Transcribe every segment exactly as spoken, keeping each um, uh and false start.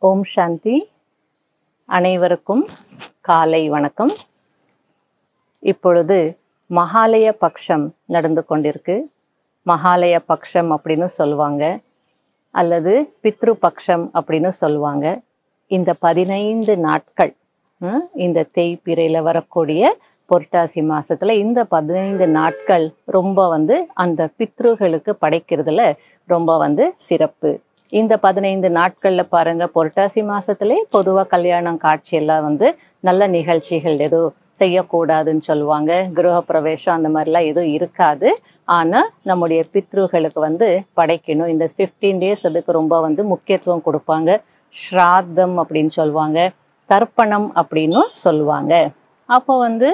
ஓம் சாந்தி. அனைவருக்கும் காலை வணக்கம். இப்பொழுது மகாலய பக்ஷம் நடந்து கொண்டிருக்கு. மகாலய பக்ஷம் அப்படின்னு சொல்லுவாங்க, அல்லது பித்ரு பக்ஷம் அப்படின்னு சொல்லுவாங்க. இந்த பதினைந்து நாட்கள், இந்த தேய்பிரையில் வரக்கூடிய புரட்டாசி மாசத்துல இந்த பதினைந்து நாட்கள் ரொம்ப வந்து அந்த பித்ருகளுக்கு படைக்கிறதுல ரொம்ப வந்து சிறப்பு. இந்த பதினைந்து நாட்களில் பாருங்கள், புரட்டாசி மாதத்துலே பொதுவாக கல்யாணம் காட்சியெல்லாம் வந்து நல்ல நிகழ்ச்சிகள் எதுவும் செய்யக்கூடாதுன்னு சொல்லுவாங்க. கிரகப்பிரவேசம் அந்த மாதிரிலாம் எதுவும் இருக்காது. ஆனால் நம்முடைய பித்ருகளுக்கு வந்து படைக்கணும். இந்த ஃபிஃப்டீன் டேஸ் அதுக்கு ரொம்ப வந்து முக்கியத்துவம் கொடுப்பாங்க. ஸ்ராத்தம் அப்படின்னு சொல்லுவாங்க, தர்ப்பணம் அப்படின்னு சொல்லுவாங்க. அப்போ வந்து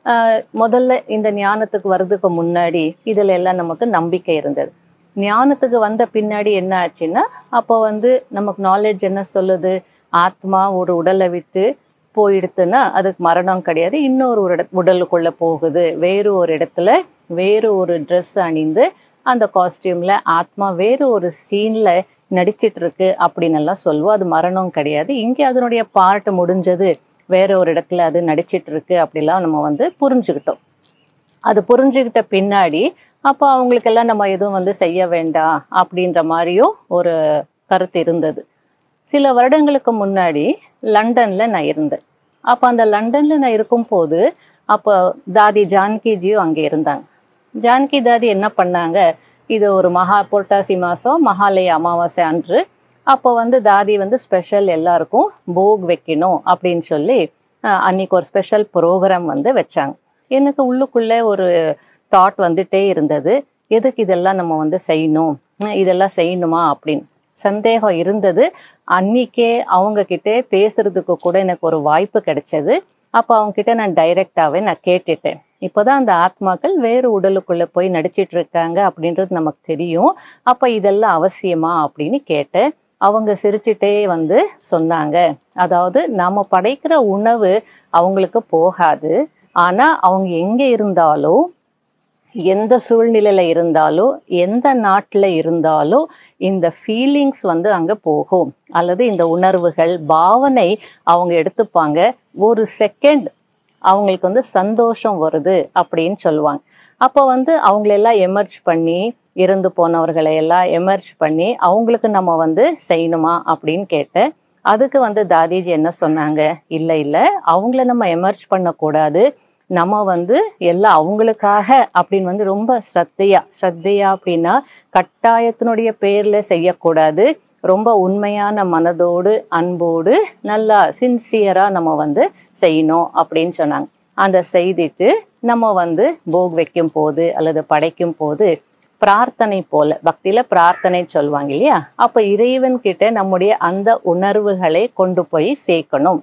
முதல்ல இந்த ஞானத்துக்கு வர்றதுக்கு முன்னாடி இதில் எல்லாம் நமக்கு நம்பிக்கை இருந்தது. ஞானத்துக்கு வந்த பின்னாடி என்ன ஆச்சுன்னா, அப்போ வந்து நமக்கு நாலேஜ் என்ன சொல்லுது, ஆத்மா ஒரு உடலை விட்டு போயிடுத்துன்னா அதுக்கு மரணம் கிடையாது, இன்னொரு ஒரு உடலுக்குள்ளே போகுது. வேறு ஒரு இடத்துல வேறு ஒரு ட்ரெஸ் அணிந்து அந்த காஸ்டியூமில் ஆத்மா வேறு ஒரு சீனில் நடிச்சிட்ருக்கு அப்படின்னு எல்லாம் சொல்லுவோம். அது மரணம் கிடையாது. இங்கே அதனுடைய பார்ட் முடிஞ்சது, வேற ஒரு இடத்துல அது நடிச்சிட்ருக்கு அப்படிலாம் நம்ம வந்து புரிஞ்சுக்கிட்டோம். அது புரிஞ்சுக்கிட்ட பின்னாடி அப்போ அவங்களுக்கெல்லாம் நம்ம எதுவும் வந்து செய்ய வேண்டாம் அப்படின்ற மாதிரியும் ஒரு கருத்து இருந்தது. சில வருடங்களுக்கு முன்னாடி லண்டனில் நான் இருந்தேன். அப்போ அந்த லண்டனில் நான் இருக்கும்போது அப்போ தாதி ஜானகிஜியும் அங்கே இருந்தாங்க. ஜானகி தாதி என்ன பண்ணாங்க, இது ஒரு மகா புரட்டாசி மாதம் மகாலய அமாவாசை அன்று. அப்போ வந்து தாதி வந்து ஸ்பெஷல் எல்லாருக்கும் போக் வைக்கணும் அப்படின்னு சொல்லி அன்றைக்கி ஒரு ஸ்பெஷல் ப்ரோக்ராம் வந்து வச்சாங்க. எனக்கு உள்ளுக்குள்ளே ஒரு தாட் வந்துட்டே இருந்தது, எதுக்கு இதெல்லாம் நம்ம வந்து செய்யணும், இதெல்லாம் செய்யணுமா அப்படின்னு சந்தேகம் இருந்தது. அன்றைக்கே அவங்கக்கிட்ட பேசுகிறதுக்கு கூட எனக்கு ஒரு வாய்ப்பு கிடைச்சது. அப்போ அவங்கக்கிட்ட நான் டைரெக்டாகவே நான் கேட்டுட்டேன், இப்போ தான் அந்த ஆத்மாக்கள் வேறு உடலுக்குள்ளே போய் நடிச்சிட்டு இருக்காங்க அப்படின்றது நமக்கு தெரியும், அப்போ இதெல்லாம் அவசியமா அப்படின்னு கேட்டேன். அவங்க சிரிச்சிட்டே வந்து சொன்னாங்க, அதாவது நாம் படைக்கிற உணவு அவங்களுக்கு போகாது, ஆனால் அவங்க எங்கே இருந்தாலும் எந்த சூழ்நிலையில் இருந்தாலும் எந்த நாட்டில் இருந்தாலும் இந்த ஃபீலிங்ஸ் வந்து அங்கே போகும், அல்லது இந்த உணர்வுகள் பாவனை அவங்க எடுத்துப்பாங்க. ஒரு செகண்ட் அவங்களுக்கு வந்து சந்தோஷம் வருது அப்படின்னு சொல்லுவாங்க. அப்போ வந்து அவங்களெல்லாம் எமர்ஜ் பண்ணி, இறந்து போனவர்களை எல்லாம் எமர்ஜ் பண்ணி அவங்களுக்கு நம்ம வந்து செய்யணுமா அப்படின்னு கேட்டேன். அதுக்கு வந்து தாதிஜி என்ன சொன்னாங்க, இல்லை இல்லை அவங்கள நம்ம எமர்ஜ் பண்ணக்கூடாது, நம்ம வந்து எல்லாம் அவங்களுக்காக அப்படின்னு வந்து ரொம்ப ஸ்ரத்தையா ஸ்ரத்தையா அப்படின்னா கட்டாயத்தினுடைய பேரில் செய்யக்கூடாது, ரொம்ப உண்மையான மனதோடு அன்போடு நல்லா சின்சியராக நம்ம வந்து செய்யணும் அப்படின்னு சொன்னாங்க. அந்த செய்துட்டு நம்ம வந்து போக் வைக்கும் போது அல்லது படைக்கும் போது பிரார்த்தனை போல, பக்தியில் பிரார்த்தனை சொல்லுவாங்க இல்லையா, அப்போ இறைவன்கிட்ட நம்முடைய அந்த உணர்வுகளை கொண்டு போய் சேர்க்கணும்.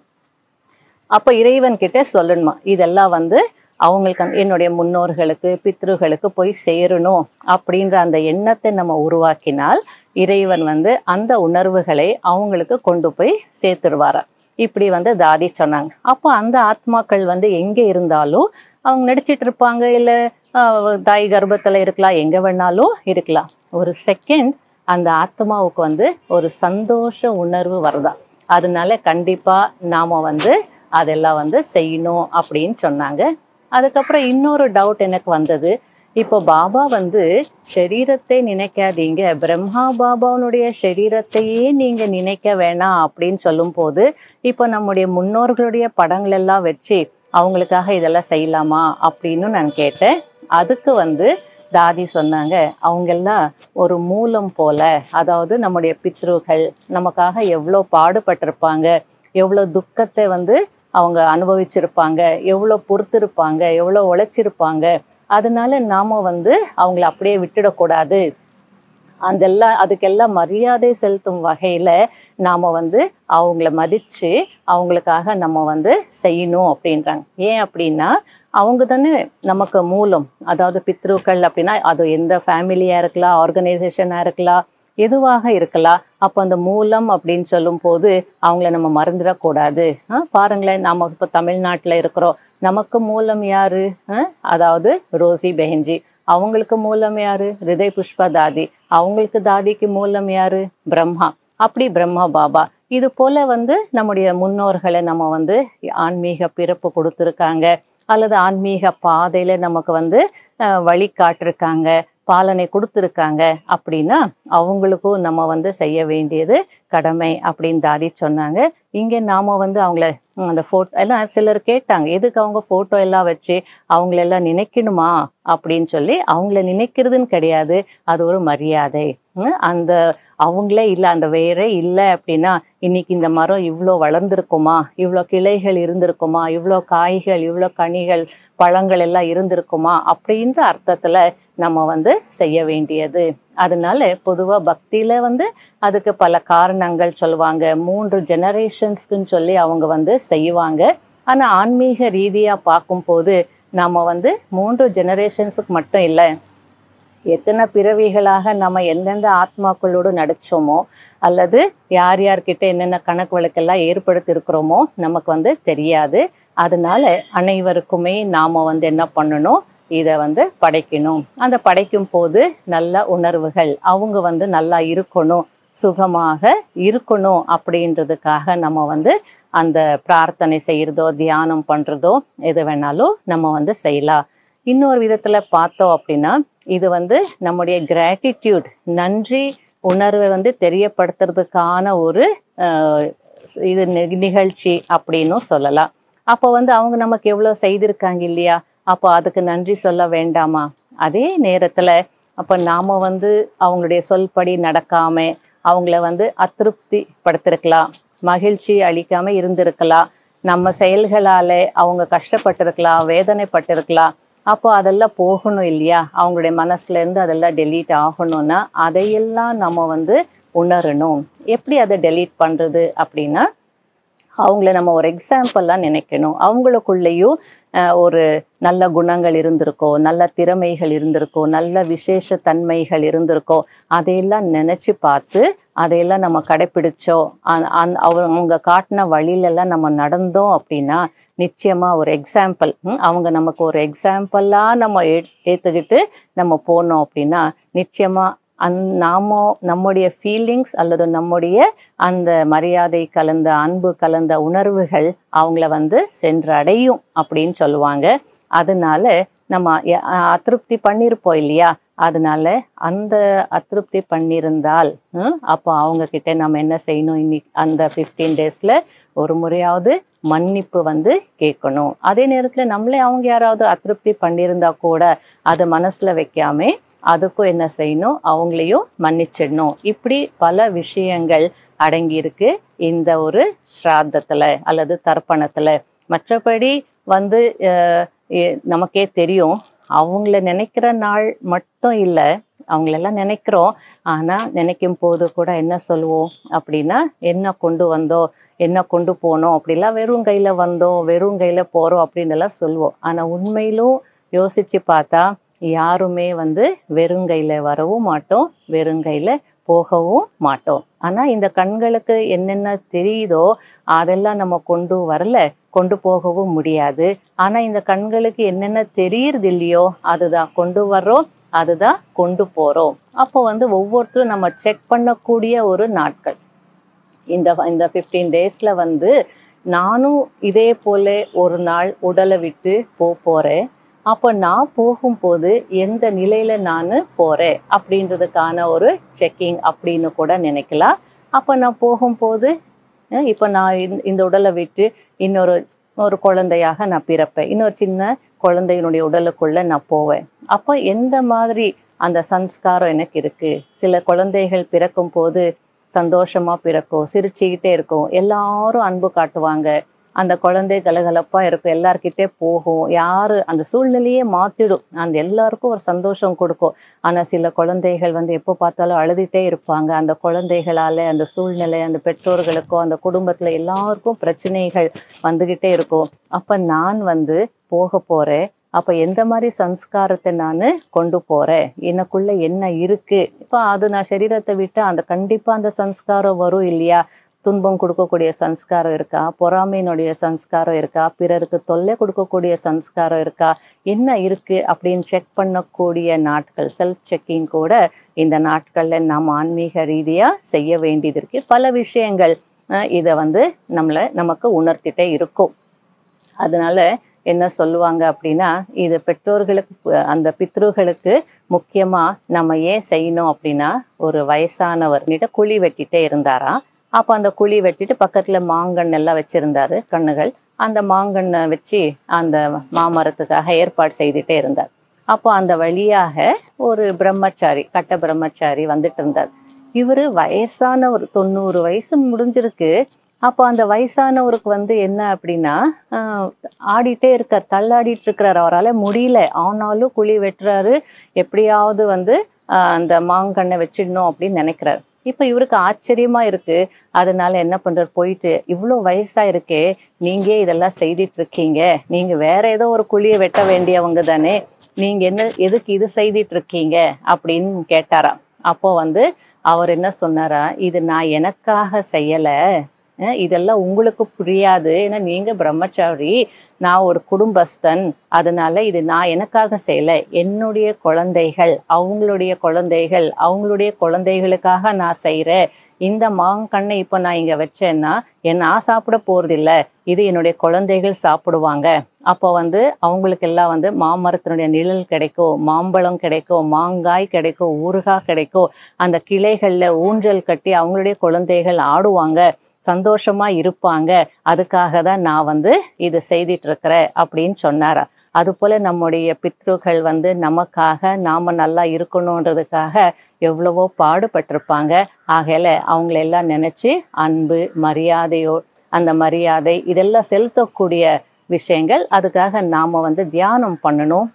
அப்போ இறைவன்கிட்ட சொல்லணுமா, இதெல்லாம் வந்து அவங்களுக்கு என்னுடைய முன்னோர்களுக்கு பித்ருகளுக்கு போய் சேரணும் அப்படின்ற அந்த எண்ணத்தை நம்ம உருவாக்கினால் இறைவன் வந்து அந்த உணர்வுகளை அவங்களுக்கு கொண்டு போய் சேர்த்துருவாரா இப்படி வந்து தாதி சொன்னாங்க. அப்போ அந்த ஆத்மாக்கள் வந்து எங்கே இருந்தாலும் அவங்க நடிச்சிட்டு இருப்பாங்க, இல்லை தாய் கர்ப்பத்தில் இருக்கலாம், எங்கே வேணாலும் இருக்கலாம். ஒரு செகண்ட் அந்த ஆத்மாவுக்கு வந்து ஒரு சந்தோஷ உணர்வு வருதா, அதனால கண்டிப்பாக நாம் வந்து அதெல்லாம் வந்து செய்யணும் அப்படின்னு சொன்னாங்க. அதுக்கப்புறம் இன்னொரு டவுட் எனக்கு வந்தது, இப்போ பாபா வந்து ஷரீரத்தை நினைக்காதீங்க, பிரம்மா பாபாவுடைய ஷரீரத்தையே நீங்கள் நினைக்க வேணாம் அப்படின்னு சொல்லும்போது இப்போ நம்முடைய முன்னோர்களுடைய படங்கள் எல்லாம் வச்சு அவங்களுக்காக இதெல்லாம் செய்யலாமா அப்படின்னு நான் கேட்டேன். அதுக்கு வந்து தாதி சொன்னாங்க, அவங்கெல்லாம் ஒரு மூலம் போல, அதாவது நம்முடைய பித்ருகள் நமக்காக எவ்வளோ பாடுபட்டிருப்பாங்க, எவ்வளோ துக்கத்தை வந்து அவங்க அனுபவிச்சிருப்பாங்க, எவ்வளோ பொறுத்திருப்பாங்க, எவ்வளோ உழைச்சிருப்பாங்க, அதனால நாம் வந்து அவங்கள அப்படியே விட்டுடக்கூடாது, அதெல்லாம் அதுக்கெல்லாம் மரியாதை செலுத்தும் வகையில் நாம் வந்து அவங்கள மதித்து அவங்களுக்காக நம்ம வந்து செய்யணும் அப்படின்றாங்க. ஏன் அப்படின்னா அவங்க தானே நமக்கு மூலம், அதாவது பித்ருக்கள் அப்படின்னா அது எந்த ஃபேமிலியாக இருக்கலாம், ஆர்கனைசேஷனாக இருக்கலாம், எதுவாக இருக்கலாம். அப்போ அந்த மூலம் அப்படின்னு சொல்லும் போது அவங்கள நம்ம மறந்துடக்கூடாது. பாருங்களேன், நாம் இப்போ தமிழ்நாட்டில் இருக்கிறோம், நமக்கு மூலம் யாரு, அதாவது ரோசி பெஹன்ஜி, அவங்களுக்கு மூலம் யாரு ஹிருதய் புஷ்பா தாதி, அவங்களுக்கு தாதிக்கு மூலம் யாரு பிரம்மா. அப்படி பிரம்மா பாபா. இது போல வந்து நம்முடைய முன்னோர்களை நம்ம வந்து ஆன்மீக பிறப்பு கொடுத்துருக்காங்க, அல்லது ஆன்மீக பாதையில நமக்கு வந்து அஹ், வழி காட்டிருக்காங்க, பாலனை கொடுத்துருக்காங்க. அப்படின்னா அவங்களுக்கும் நம்ம வந்து செய்ய வேண்டியது கடமை அப்படின்னு தாதி சொன்னாங்க. இங்கே நாம வந்து அவங்கள ம், அந்த ஃபோட்டோ எல்லாம் சிலர் கேட்டாங்க, எதுக்கு அவங்க ஃபோட்டோ எல்லாம் வச்சு அவங்களெல்லாம் நினைக்கணுமா அப்படின்னு சொல்லி. அவங்கள நினைக்கிறதுன்னு கிடையாது, அது ஒரு மரியாதை. ம், அந்த அவங்களே இல்லை, அந்த வேரே இல்லை அப்படின்னா இன்னைக்கு இந்த மரம் இவ்வளோ வளர்ந்துருக்குமா, இவ்வளோ கிளைகள் இருந்திருக்குமா, இவ்வளோ காய்கள், இவ்வளோ கனிகள், பழங்கள் எல்லாம் இருந்திருக்குமா அப்படின்ற அர்த்தத்தில் நம்ம வந்து செய்ய வேண்டியது. அதனால பொதுவாக பக்தியில் வந்து அதுக்கு பல காரணங்கள் சொல்லுவாங்க. மூன்று ஜெனரேஷன்ஸ்க்குன்னு சொல்லி அவங்க வந்து செய்வாங்க. ஆனால் ஆன்மீக ரீதியாக பார்க்கும்போது நம்ம வந்து மூன்று ஜெனரேஷன்ஸுக்கு மட்டும் இல்லை, எத்தனை பிறவிகளாக நம்ம எந்தெந்த ஆத்மாக்களோடு நடிச்சோமோ, அல்லது யார் யார்கிட்ட என்னென்ன கணக்கு வழக்கெல்லாம் ஏற்படுத்தி இருக்கிறோமோ நமக்கு வந்து தெரியாது. அதனால அனைவருக்குமே நாம் வந்து என்ன பண்ணணும், இதை வந்து படைக்கணும். அந்த படைக்கும் போது நல்ல உணர்வுகள், அவங்க வந்து நல்லா இருக்கணும், சுகமாக இருக்கணும் அப்படின்றதுக்காக நம்ம வந்து அந்த பிரார்த்தனை செய்கிறதோ தியானம் பண்ணுறதோ எது வேணாலும் நம்ம வந்து செய்யலாம். இன்னொரு விதத்தில் பார்த்தோம் அப்படின்னா இது வந்து நம்முடைய கிராட்டிடியூட், நன்றி உணர்வை வந்து தெரியப்படுத்துறதுக்கான ஒரு அஹ், இது நி- நிகழ்ச்சி அப்படின்னும் சொல்லலாம். அப்போ வந்து அவங்க நமக்கு எவ்வளோ செய்திருக்காங்க இல்லையா, அப்போ அதுக்கு நன்றி சொல்ல வேண்டாமா? அதே நேரத்தில் அப்போ நாம் வந்து அவங்களுடைய சொல்படி நடக்காமல் அவங்கள வந்து அதிருப்தி படுத்திருக்கலாம், மகிழ்ச்சி அளிக்காமல் இருந்திருக்கலாம், நம்ம செயல்களால் அவங்க கஷ்டப்பட்டிருக்கலாம், வேதனைப்பட்டிருக்கலாம். அப்போ அதெல்லாம் போகணும் இல்லையா, அவங்களுடைய மனசுலேருந்து அதெல்லாம் டெலீட் ஆகணும்னா அதையெல்லாம் நம்ம வந்து உணரணும். எப்படி அதை டெலீட் பண்ணுறது அப்படின்னா அவங்கள நம்ம ஒரு எக்ஸாம்பிளாக நினைக்கணும். அவங்களுக்குள்ளேயும் அஹ், ஒரு நல்ல குணங்கள் இருந்திருக்கோ, நல்ல திறமைகள் இருந்திருக்கோ, நல்ல விசேஷ தன்மைகள் இருந்திருக்கோ, அதையெல்லாம் நினச்சி பார்த்து அதையெல்லாம் நம்ம கடைப்பிடிச்சோம், அந் அந் அவங்க காட்டின வழியிலெல்லாம் நம்ம நடந்தோம் அப்படின்னா நிச்சயமாக ஒரு எக்ஸாம்பிள், அவங்க நமக்கு ஒரு எக்ஸாம்பிளாக நம்ம ஏ ஏற்றுக்கிட்டு நம்ம போனோம் அப்படின்னா நிச்சயமாக அந் நாம நம்முடைய ஃபீலிங்ஸ் அல்லது நம்முடைய அந்த மரியாதை கலந்த அன்பு கலந்த உணர்வுகள் அவங்கள வந்து சென்றடையும் அப்படின்னு சொல்லுவாங்க. அதனால நம்ம எ- அ- அதிருப்தி பண்ணியிருப்போம் இல்லையா, அதனால அந்த அதிருப்தி பண்ணியிருந்தால் ம், அப்போ அவங்கக்கிட்ட நம்ம என்ன செய்யணும், இன்னைக்கு அந்த ஃபிஃப்டீன் டேஸில் ஒரு முறையாவது மன்னிப்பு வந்து கேட்கணும். அதே நேரத்தில் நம்மளே அவங்க யாராவது அதிருப்தி பண்ணியிருந்தா கூட அதை மனசில் வைக்காம அதுக்கும் என்ன செய்யணும், அவங்களையும் மன்னிச்சிடணும். இப்படி பல விஷயங்கள் அடங்கியிருக்கு இந்த ஒரு ஸ்ராத்தத்தில் அல்லது தர்ப்பணத்தில். மற்றபடி வந்து அஹ், எ- நமக்கே தெரியும், அவங்கள நினைக்கிற நாள் மட்டும் இல்லை, அவங்களெல்லாம் நினைக்கிறோம். ஆனால் நினைக்கும் போது கூட என்ன சொல்லுவோம் அப்படின்னா, என்ன கொண்டு வந்தோம், என்ன கொண்டு போனோம், அப்படிலாம் வெறும் கையில் வந்தோம், வெறும் கையில் போகிறோம் அப்படின்னு எல்லாம் சொல்லுவோம். ஆனால் உண்மையிலும் யோசித்து பார்த்தா யாருமே வந்து வெறுங்கையில் வரவும் மாட்டோம், வெறுங்கையில் போகவும் மாட்டோம். ஆனால் இந்த கண்களுக்கு என்னென்ன தெரியுதோ அதெல்லாம் நம்ம கொண்டு வரல, கொண்டு போகவும் முடியாது. ஆனால் இந்த கண்களுக்கு என்னென்ன தெரியுறது இல்லையோ அதுதான் கொண்டு வர்றோம், அதுதான் கொண்டு போகிறோம். அப்போ வந்து ஒவ்வொருத்தரும் நம்ம செக் பண்ணக்கூடிய ஒரு நாட்கள் இந்த இந்த ஃபிஃப்டீன் டேஸில் வந்து நானும் இதே போல ஒரு நாள் உடலை விட்டு போ போகிறேன். அப்போ நான் போகும்போது எந்த நிலையில் நான் போகிறேன் அப்படின்றதுக்கான ஒரு செக்கிங் அப்படின்னு கூட நினைக்கலாம். அப்போ நான் போகும்போது அஹ் இப்போ நான் இந்த இந்த உடலை விட்டு இன்னொரு ஒரு குழந்தையாக நான் பிறப்பேன், இன்னொரு சின்ன குழந்தையினுடைய உடலுக்குள்ளே நான் போவேன். அப்போ எந்த மாதிரி அந்த சன்ஸ்காரம் எனக்கு இருக்குது. சில குழந்தைகள் பிறக்கும் போது சந்தோஷமாக பிறக்கும், சிரிச்சுக்கிட்டே இருக்கும், எல்லாரும் அன்பு காட்டுவாங்க, அந்த குழந்தை கலகலப்பாக இருக்கும், எல்லார்கிட்டே போகும், யார் அந்த சூழ்நிலையே மாற்றிடும், அந்த எல்லாருக்கும் ஒரு சந்தோஷம் கொடுக்கும். ஆனால் சில குழந்தைகள் வந்து எப்போ பார்த்தாலும் அழுதுகிட்டே இருப்பாங்க. அந்த குழந்தைகளால் அந்த சூழ்நிலை, அந்த பெற்றோர்களுக்கும் அந்த குடும்பத்தில் எல்லாருக்கும் பிரச்சனைகள் வந்துக்கிட்டே இருக்கும். அப்போ நான் வந்து போக போகிறேன், அப்போ எந்த மாதிரி சம்ஸ்காரத்தை நான் கொண்டு போகிறேன், எனக்குள்ளே என்ன இருக்குது. இப்போ அது நான் சரீரத்தை விட்டு அந்த கண்டிப்பாக அந்த சம்ஸ்காரம் வரும் இல்லையா, துன்பம் கொடுக்கக்கூடிய சன்ஸ்காரம் இருக்கா, பொறாமையினுடைய சன்ஸ்காரம் இருக்கா, பிறருக்கு தொல்லை கொடுக்கக்கூடிய சன்ஸ்காரம் இருக்கா, என்ன இருக்குது அப்படின்னு செக் பண்ணக்கூடிய நாட்கள், செல்ஃப் செக்கிங் கூட இந்த நாட்களில் நாம் ஆன்மீக ரீதியாக செய்ய வேண்டியது இருக்குது. பல விஷயங்கள் இதை வந்து நம்மளை நமக்கு உணர்த்திட்டே இருக்கும். அதனால என்ன சொல்லுவாங்க அப்படின்னா, இது பெற்றோர்களுக்கு அந்த பித்ருகளுக்கு முக்கியமாக நம்ம ஏன் செய்யணும் அப்படின்னா, ஒரு வயசானவர்கிட்ட குழி வெட்டிகிட்டே இருந்தாராம். அப்போ அந்த குழி வெட்டிட்டு பக்கத்தில் மாங்கன்று எல்லாம் வச்சுருந்தாரு கண்ணுகள். அந்த மாங்கன்னை வச்சு அந்த மாமரத்துக்காக ஏற்பாடு செய்துகிட்டே இருந்தார். அப்போ அந்த வழியாக ஒரு பிரம்மச்சாரி, கட்ட பிரம்மச்சாரி வந்துட்டு இருந்தார். இவர் வயசான ஒரு தொண்ணூறு வயசு முடிஞ்சிருக்கு. அப்போ அந்த வயசானவருக்கு வந்து என்ன அப்படின்னா, ஆடிட்டே இருக்கார், தள்ளாடிட்டு இருக்கிறார். அவரால் முடியல, ஆனாலும் குழி வெட்டுறாரு, எப்படியாவது வந்து அந்த மாங்கன்னை வச்சிடணும் அப்படின்னு நினைக்கிறார். இப்போ இவருக்கு ஆச்சரியமா இருக்கு. அதனால என்ன பண்றாரு, போயிட்டு இவ்வளோ வயசா இருக்கே, நீங்க இதெல்லாம் செய்துட்டு இருக்கீங்க, நீங்க வேற ஏதோ ஒரு குழியை வெட்ட வேண்டியவங்க தானே, நீங்க என்ன எதுக்கு இது செய்துட்டு இருக்கீங்க அப்படின்னு கேட்டாராம். அப்போ வந்து அவர் என்ன சொன்னாரா, இது நான் எனக்காக செய்யலை, இதெல்லாம் உங்களுக்கு புரியாது, ஏன்னா நீங்க பிரம்மச்சாரி, நான் ஒரு குடும்பஸ்தன், அதனால இது நான் எனக்காக செய்யலை, என்னுடைய குழந்தைகள், அவங்களுடைய குழந்தைகள், அவங்களுடைய குழந்தைகளுக்காக நான் செய்கிறேன். இந்த மாங்கன்னை இப்போ நான் இங்கே வச்சேன்னா என்ன நான் சாப்பிட போகிறதில்ல, இது என்னுடைய குழந்தைகள் சாப்பிடுவாங்க. அப்போ வந்து அவங்களுக்கெல்லாம் வந்து மாமரத்தினுடைய நிழல் கிடைக்கும், மாம்பழம் கிடைக்கும், மாங்காய் கிடைக்கும், ஊறுகாய் கிடைக்கும், அந்த கிளைகளில் ஊஞ்சல் கட்டி அவங்களுடைய குழந்தைகள் ஆடுவாங்க, சந்தோஷமா இருப்பாங்க, அதுக்காக தான் நான் வந்து இது செய்துட்டு இருக்கிறேன் அப்படின்னு சொன்னாரா. அதுபோல் நம்முடைய பித்ருக்கள் வந்து நமக்காக நாம் நல்லா இருக்கணுன்றதுக்காக எவ்வளவோ பாடுபட்டிருப்பாங்க. ஆகையில அவங்களெல்லாம் நினச்சி அன்பு, மரியாதையோ அந்த மரியாதை இதெல்லாம் செலுத்தக்கூடிய விஷயங்கள். அதுக்காக நாம் வந்து தியானம் பண்ணணும்,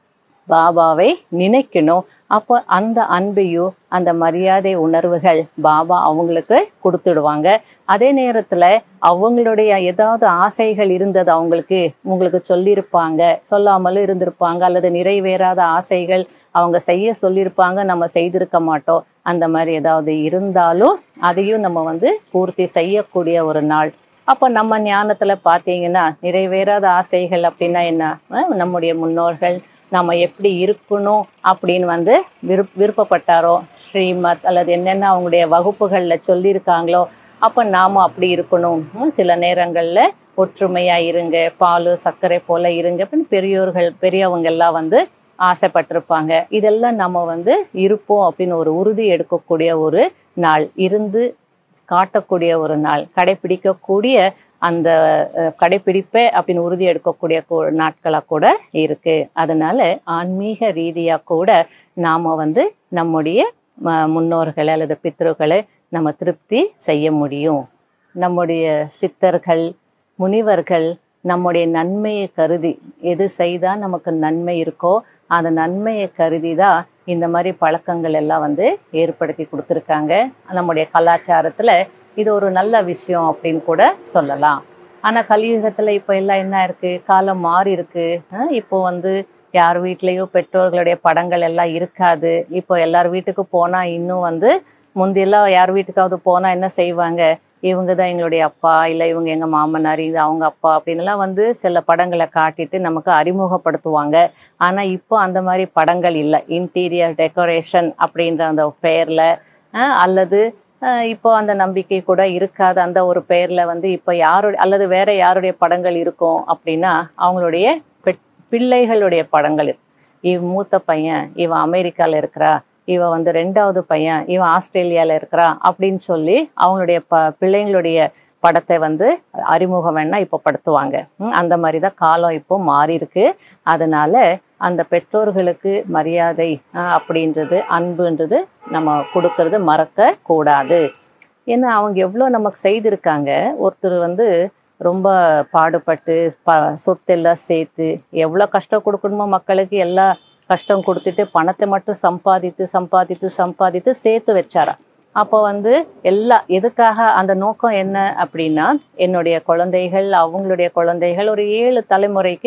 பாபாவை நினைக்கணும். அப்போ அந்த அன்பையும் அந்த மரியாதை உணர்வுகள் பாபா அவங்களுக்கு கொடுத்துடுவாங்க. அதே நேரத்தில் அவங்களுடைய ஏதாவது ஆசைகள் இருந்தது அவங்களுக்கு உங்களுக்கு சொல்லியிருப்பாங்க, சொல்லாமலும் இருந்திருப்பாங்க, அல்லது நிறைவேறாத ஆசைகள் அவங்க செய்ய சொல்லியிருப்பாங்க, நம்ம செய்திருக்க மாட்டோம். அந்த மாதிரி ஏதாவது இருந்தாலும் அதையும் நம்ம வந்து பூர்த்தி செய்யக்கூடிய ஒரு நாள். அப்போ நம்ம ஞானத்தில் பார்த்தீங்கன்னா நிறைவேறாத ஆசைகள் அப்படின்னா என்ன, நம்முடைய முன்னோர்கள் நம்ம எப்படி இருக்கணும் அப்படின்னு வந்து விருப் விருப்பப்பட்டாரோ ஸ்ரீமத் அல்லது என்னென்ன அவங்களுடைய வகுப்புகளில் சொல்லியிருக்காங்களோ, அப்போ நாம் அப்படி இருக்கணும். சில நேரங்களில் ஒற்றுமையாக இருங்க, பால் சர்க்கரை போல் இருங்க அப்படின்னு பெரியோர்கள் பெரியவங்கெல்லாம் வந்து ஆசைப்பட்டிருப்பாங்க. இதெல்லாம் நம்ம வந்து இருப்போம் அப்படின்னு ஒரு உறுதி எடுக்கக்கூடிய ஒரு நாள், இருந்து காட்டக்கூடிய ஒரு நாள், கடைப்பிடிக்கக்கூடிய அந்த கடைப்பிடிப்பை அப்படின்னு உறுதி எடுக்கக்கூடிய நாட்களாக கூட இருக்குது. அதனால் ஆன்மீக ரீதியாக கூட நாம் வந்து நம்முடைய முன்னோர்களை அல்லது பித்ருக்களை நம்ம திருப்தி செய்ய முடியும். நம்முடைய சித்தர்கள், முனிவர்கள் நம்முடைய நன்மையை கருதி எது செய்தால் நமக்கு நன்மை இருக்கோ அந்த நன்மையை கருதி தான் இந்த மாதிரி பழக்கங்கள் எல்லாம் வந்து ஏற்படுத்தி கொடுத்துருக்காங்க. நம்முடைய கலாச்சாரத்தில் இது ஒரு நல்ல விஷயம் அப்படின்னு கூட சொல்லலாம். ஆனால் கலியுகத்தில் இப்போ எல்லாம் என்ன இருக்குது, காலம் மாறி இருக்குது. இப்போ வந்து யார் வீட்லேயும் பெற்றோர்களுடைய படங்கள் எல்லாம் இருக்காது. இப்போ எல்லார் வீட்டுக்கு போனால் இன்னும் வந்து முந்தியெல்லாம் யார் வீட்டுக்காவது போனால் என்ன செய்வாங்க, இவங்க தான் எங்களுடைய அப்பா, இல்லை இவங்க எங்கள் மாமனார், இது அவங்க அப்பா அப்படின்லாம் வந்து சில படங்களை காட்டிட்டு நமக்கு அறிமுகப்படுத்துவாங்க. ஆனால் இப்போ அந்த மாதிரி படங்கள் இல்லை. இன்டீரியர் டெக்கரேஷன் அப்படின்ற அந்த பெயரில் அல்லது இப்போ அந்த நம்பிக்கை கூட இருக்காது. அந்த ஒரு பெயரில் வந்து இப்போ யாருடைய அல்லது வேறு யாருடைய படங்கள் இருக்கும் அப்படின்னா அவங்களுடைய பெ பிள்ளைகளுடைய படங்கள். இவ மூத்த பையன் இவன் அமெரிக்காவில் இருக்கிறா, இவன் வந்து ரெண்டாவது பையன் இவன் ஆஸ்திரேலியாவில் இருக்கிறா அப்படின்னு சொல்லி அவங்களுடைய ப பிள்ளைங்களுடைய படத்தை வந்து அறிமுகம் வேணா இப்போ படுத்துவாங்க. அந்த மாதிரி தான் காலம் இப்போ மாறி இருக்கு. அதனால அந்த பெற்றோர்களுக்கு மரியாதை அப்படின்றது, அன்புன்றது நம்ம கொடுக்கறது மறக்க கூடாது. ஏன்னா அவங்க எவ்வளோ நமக்கு செய்திருக்காங்க. ஒருத்தர் வந்து ரொம்ப பாடுபட்டு ப சொத்தெல்லாம் சேர்த்து எவ்வளோ கஷ்டம் கொடுக்கணுமோ மக்களுக்கு எல்லா கஷ்டம் கொடுத்துட்டு பணத்தை மட்டும் சம்பாதித்து சம்பாதித்து சம்பாதித்து சேர்த்து வச்சாரா. அப்போ வந்து எல்லா எதுக்காக அந்த நோக்கம் என்ன அப்படின்னா, என்னுடைய குழந்தைகள் அவங்களுடைய குழந்தைகள் ஒரு ஏழு தலைமுறைக்கு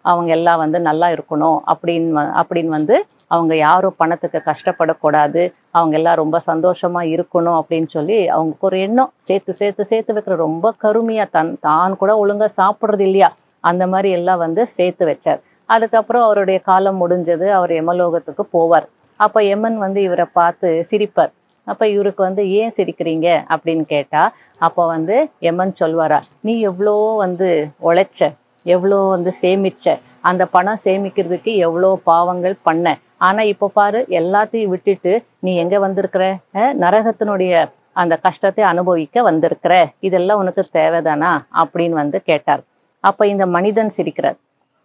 அவங்க எல்லாம் வந்து நல்லா இருக்கணும் அப்படின்னு அப்படின்னு வந்து அவங்க யாரும் பணத்துக்கு கஷ்டப்படக்கூடாது, அவங்க எல்லாம் ரொம்ப சந்தோஷமா இருக்கணும் அப்படின்னு சொல்லி அவங்களுக்கு ஒரு எண்ணம். சேர்த்து சேர்த்து சேர்த்து வைக்கிற ரொம்ப கருமையாக தன் தான் கூட ஒழுங்காக சாப்பிட்றது இல்லையா, அந்த மாதிரி எல்லாம் வந்து சேர்த்து வச்சார். அதுக்கப்புறம் அவருடைய காலம் முடிஞ்சது, அவர் யமலோகத்துக்கு போவார். அப்போ யமன் வந்து இவரை பார்த்து சிரிப்பார். அப்போ இவருக்கு வந்து ஏன் சிரிக்கிறீங்க அப்படின்னு கேட்டால், அப்போ வந்து யமன் சொல்வாரா, நீ எவ்வளோ வந்து உழைச்ச, எவ்வளோ வந்து சேமிச்ச, அந்த பணம் சேமிக்கிறதுக்கு எவ்வளோ பாவங்கள் பண்ண, ஆனால் இப்போ பாரு எல்லாத்தையும் விட்டுட்டு நீ எங்கே வந்திருக்கிற, நரகத்தினுடைய அந்த கஷ்டத்தை அனுபவிக்க வந்திருக்கிற, இதெல்லாம் உனக்கு தேவைதானா அப்படின்னு வந்து கேட்டார். அப்போ இந்த மனிதன் சிரிக்கிறார்.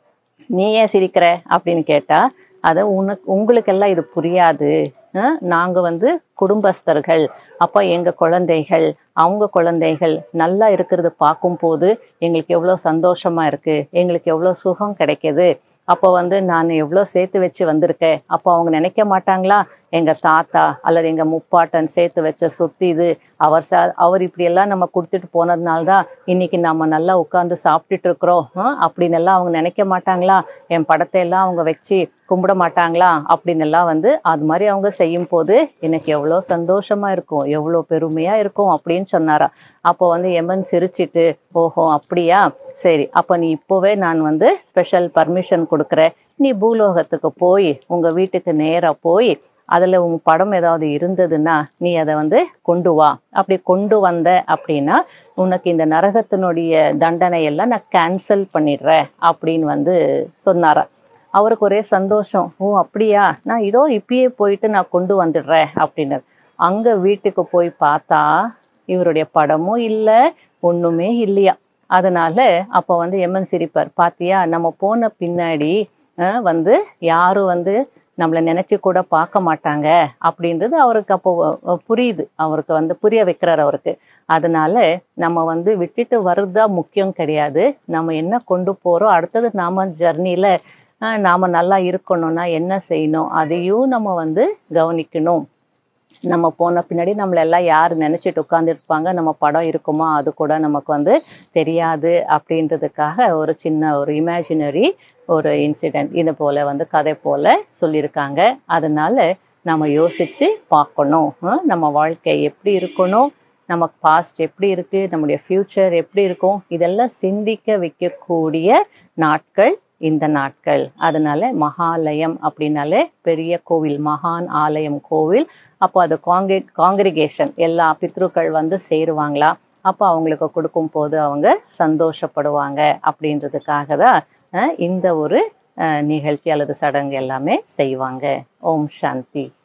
நீ ஏன் சிரிக்கிற அப்படின்னு கேட்டால், அதை உனக்கு உங்களுக்கெல்லாம் இது புரியாது, நாங்கள் வந்து குடும்பஸ்தர்கள், அப்போ எங்கள் குழந்தைகள் அவங்க குழந்தைகள் நல்லா இருக்கிறது பார்க்கும்போது எங்களுக்கு எவ்வளோ சந்தோஷமாக இருக்குது, எங்களுக்கு எவ்வளோ சுகம் கிடைக்கிது. அப்போ வந்து நான் எவ்வளோ சேர்த்து வச்சு வந்திருக்கேன், அப்போ அவங்க நினைக்க மாட்டாங்களா, எங்கள் தாத்தா அல்லது எங்கள் முப்பாட்டன் சேர்த்து வச்ச சொத்து இது, அவர் சா அவர் இப்படியெல்லாம் நம்ம கொடுத்துட்டு போனதுனால்தான் இன்றைக்கி நம்ம நல்லா உட்காந்து சாப்பிட்டுட்டு இருக்கிறோம் அப்படின்னு எல்லாம் அவங்க நினைக்க மாட்டாங்களா, என் படத்தை எல்லாம் அவங்க வச்சு கும்பிட மாட்டாங்களா அப்படின்னு எல்லாம் வந்து அது மாதிரி அவங்க செய்யும் போது எனக்கு எவ்வளோ சந்தோஷமாக இருக்கும், எவ்வளோ பெருமையாக இருக்கும் அப்படின்னு சொன்னாரா. அப்போ வந்து யமன் சிரிச்சிட்டு, ஓஹோ அப்படியா, சரி அப்போ நீ இப்போவே நான் வந்து ஸ்பெஷல் பர்மிஷன் கொடுக்குறேன், நீ பூலோகத்துக்கு போய் உங்கள் வீட்டுக்கு நேராக போய் அதில் உன் படம் ஏதாவது இருந்ததுன்னா நீ அதை வந்து கொண்டு வா, அப்படி கொண்டு வந்த அப்படின்னா உனக்கு இந்த நரகத்தினுடைய தண்டனையெல்லாம் நான் கேன்சல் பண்ணிடுறேன் அப்படின்னு வந்து சொன்னாரா. அவருக்கு ஒரே சந்தோஷம், ஓ அப்படியா, நான் இதோ இப்பயே போயிட்டு நான் கொண்டு வந்துடுறேன் அப்படின்னு. அங்கே வீட்டுக்கு போய் பார்த்தா இவருடைய படமும் இல்லை, ஒன்றுமே இல்லையா. அதனால அப்போ வந்து யமன் சிரிப்பார், பார்த்தியா நம்ம போன பின்னாடி வந்து யாரும் வந்து நம்மளை நினச்சி கூட பார்க்க மாட்டாங்க அப்படின்றது அவருக்கு அப்போ புரியுது, அவருக்கு வந்து புரிய வைக்கிறார் அவருக்கு. அதனால நம்ம வந்து விட்டுட்டு வர்றதா முக்கியம் கிடையாது, நம்ம என்ன கொண்டு போகிறோம், அடுத்தது நாம் ஜர்னியில் நாம் நல்லா இருக்கணும்னா என்ன செய்யணும் அதையும் நம்ம வந்து கவனிக்கணும். நம்ம போன பின்னாடி நம்மளெல்லாம் யார் நினச்சிட்டு உட்காந்துருப்பாங்க, நம்ம படம் இருக்குமா அது கூட நமக்கு வந்து தெரியாது அப்படின்றதுக்காக ஒரு சின்ன ஒரு இமேஜினரி ஒரு இன்சிடெண்ட் இது போல் வந்து கதை போல் சொல்லியிருக்காங்க. அதனால நம்ம யோசித்து பார்க்கணும், நம்ம வாழ்க்கை எப்படி இருக்கணும், நமக்கு பாஸ்ட் எப்படி இருக்குது, நம்முடைய ஃப்யூச்சர் எப்படி இருக்கும், இதெல்லாம் சிந்திக்க வைக்கக்கூடிய நாட்கள் இந்த நாட்கள். அதனால மகாலயம் அப்படின்னாலே பெரிய கோவில், மகான் ஆலயம் கோவில். அப்போ அது காங்கே காங்கிரிகேஷன் எல்லா பித்ருக்கள் வந்து சேருவாங்களா, அப்போ அவங்களுக்கு கொடுக்கும் போது அவங்க சந்தோஷப்படுவாங்க அப்படின்றதுக்காக தான் இந்த ஒரு நிகழ்ச்சி அல்லது சடங்கு எல்லாமே செய்வாங்க. ஓம் சாந்தி.